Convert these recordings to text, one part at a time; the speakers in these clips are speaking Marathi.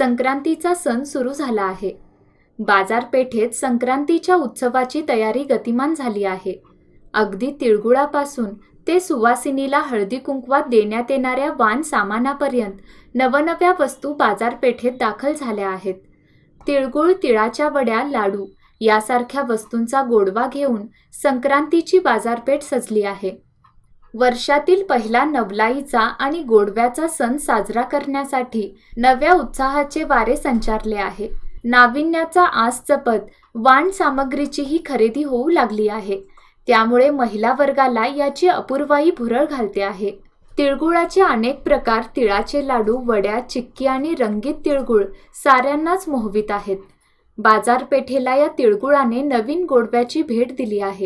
संक्रांतीचा सण सुरू झाला आहे। बाजारपेठेत संक्रांतीच्या उत्सवाची तयारी गतिमान झाली आहे। अगदी तिळगुळापासून ते सुवासिनीला हळदी कुंकवात देण्यात येणाऱ्या वाण सामानापर्यंत नवनव्या वस्तू बाजारपेठेत दाखल झाल्या आहेत। तिळगुळ, तिळाच्या वड्या, लाडू यासारख्या वस्तूंचा गोडवा घेऊन संक्रांतीची बाजारपेठ सजली आहे। वर्षातील पहिला नवलाईचा आणि गोडव्याचा सण साजरा करण्यासाठी नव्या उत्साहाचे वारे संचारले आहे। नाविन्याचा आस जपत वाण सामग्रीचीही खरेदी होऊ लागली आहे। त्यामुळे महिला वर्गाला याची अपूर्वाई भुरळ घालते आहे। तिळगुळाचे अनेक प्रकार, तिळाचे लाडू, वड्या, चिक्की आणि रंगीत तिळगुळ साऱ्यांनाच मोहवित आहेत। बाजारपेठेला या तिळगुळाने नवीन गोडव्याची भेट दिली आहे।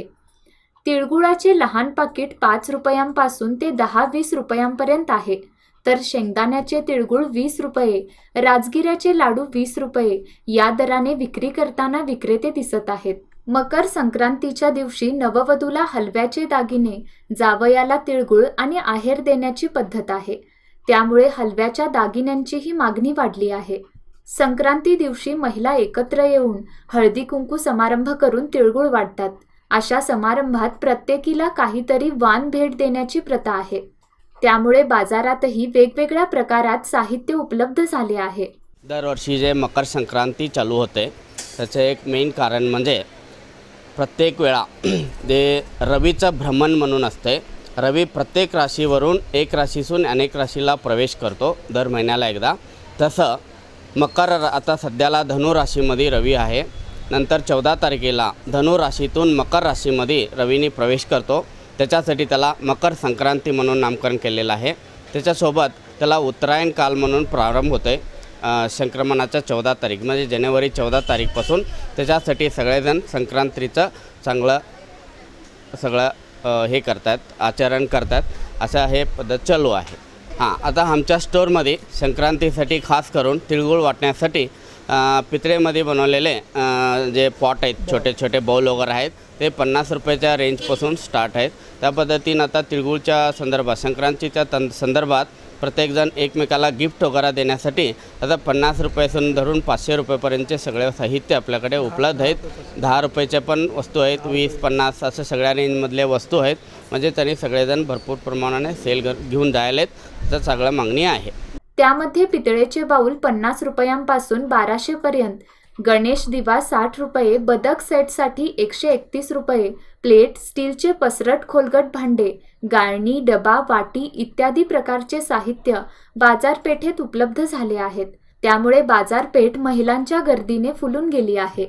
तिळगुळाचे लहान पाकिट 5 रुपयांपासून ते 10-20 रुपयांपर्यंत आहे, तर शेंगदाण्याचे तिळगुळ 20 रुपये, राजगिऱ्याचे लाडू 20 रुपये या दराने विक्री करताना विक्रेते दिसत आहेत। मकर संक्रांतीच्या दिवशी नववधूला हलव्याचे दागिने, जावयाला तिळगुळ आणि आहेर देण्याची पद्धत आहे। त्यामुळे हलव्याच्या दागिन्यांचीही मागणी वाढली आहे। संक्रांती दिवशी महिला एकत्र येऊन हळदी कुंकू समारंभ करून तिळगुळ वाटतात। अशा समारंभात प्रत्येकीला काहीतरी वाण भेट देण्याची प्रथा आहे। त्यामुळे बाजारातही वेगवेगळ्या प्रकारात साहित्य उपलब्ध झाले आहे। दरवर्षी जे मकर संक्रांती चालू होते त्याचे एक मेन कारण म्हणजे प्रत्येक वेळा जे रवीचं भ्रमण म्हणून असते। रवी प्रत्येक राशीवरून एक राशीतून अनेक राशीला प्रवेश करतो दर महिन्याला एकदा। तसं मकर आता सध्याला धनु राशीमध्ये रवी आहे। नंतर 14 तारखेला धनु राशीतून मकर राशीमध्ये रवीने प्रवेश करतो। त्याच्यासाठी त्याला मकर संक्रांती म्हणून नामकरण केलेलं आहे। त्याच्यासोबत त्याला उत्तरायण काल म्हणून प्रारंभ होते संक्रमणाच्या 14 तारीख म्हणजे जानेवारी 14 तारीखपासून। त्याच्यासाठी सगळेजण संक्रांतीचं सगळं हे करतात, आचरण करतात, असं हे पद्धत चालू आहे। आता आमच्या स्टोरमध्ये संक्रांतीसाठी खास करून तिळगुळ वाटण्यासाठी पितळेमध्ये बनवलेले जे पॉट आहेत, छोटे छोटे बाउल वगैरे आहेत, ते 50 रुपयाच्या रेंजपासून स्टार्ट आहेत। त्या पद्धतीनं आता तिळगुळच्या संदर्भात, संक्रांतीच्या संदर्भात प्रत्येकजण एकमेकाला गिफ्ट वगैरे देण्यासाठी आता 50 रुपयापासून धरून 500 रुपयापर्यंतचे सगळे साहित्य आपल्याकडे उपलब्ध आहेत। 10 रुपयाच्या पण वस्तू आहेत, 20-50 असं सगळ्या रेंजमधले वस्तू आहेत। म्हणजे तरी सगळेजण भरपूर प्रमाणाने सेल घेऊन जायला आहेत, तर सगळं मागणी आहे। त्यामध्ये पितळेचे बाउल 50 रुपयांपासून 1200 पर्यंत, गणेश दिवा 60 रुपये, बदक सेटसाठी 131 रुपये, प्लेट, स्टीलचे पसरट खोलगट भांडे, गाळणी, डबा, वाटी इत्यादी प्रकारचे साहित्य बाजारपेठेत उपलब्ध झाले आहेत। त्यामुळे बाजारपेठ महिलांच्या गर्दीने फुलून गेली आहे।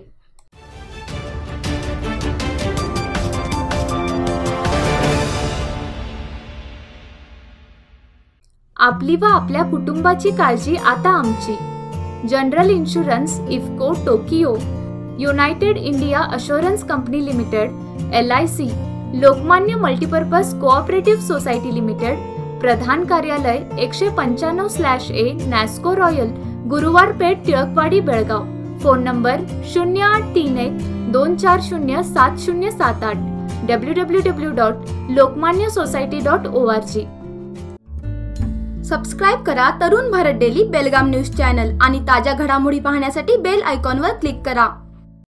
आपली व आपल्या कुटुंबाची काळजी आता आमची। General insurance, IFFCO, Tokyo, United India Assurance Company Limited, LIC, Lokmanya multipurpose cooperative society limited, प्रधान कार्यालय 195/A Nasco Royal, Guruwar Peth, Tilakwadi, Belgaum. Phone number 0831 240 7078, www.lokmanyasociety.org। Subscribe करा Tarun Bharat daily Belgaum news channel आणि ताज्या घडामोडी पाहण्यासाठी बेल आयकॉनवर क्लिक करा।